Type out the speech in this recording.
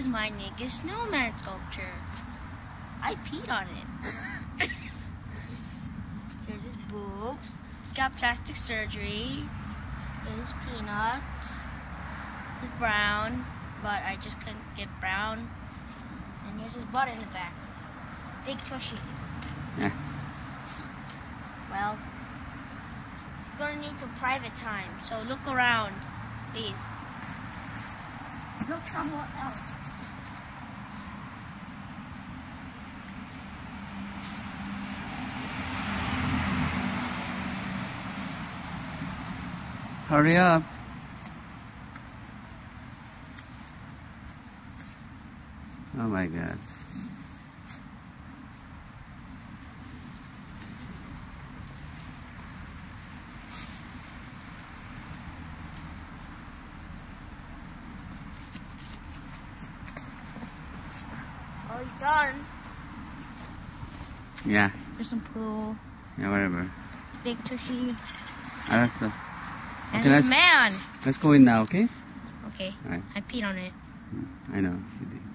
my nigga snowman sculpture. I peed on it. Here's his boobs. Got plastic surgery. Here's Peanut. He's brown, but I just couldn't get brown. And here's his butt in the back. Big tushy. Yeah. Well, he's gonna need some private time, so look around, please. Look somewhere else. Hurry up. Oh my God. Oh, he's done. Yeah. There's some poo. Yeah, whatever. It's big tushy. Alright, And okay, he's a man. let's go in now, okay? Okay. Alright. I peed on it. I know. You did.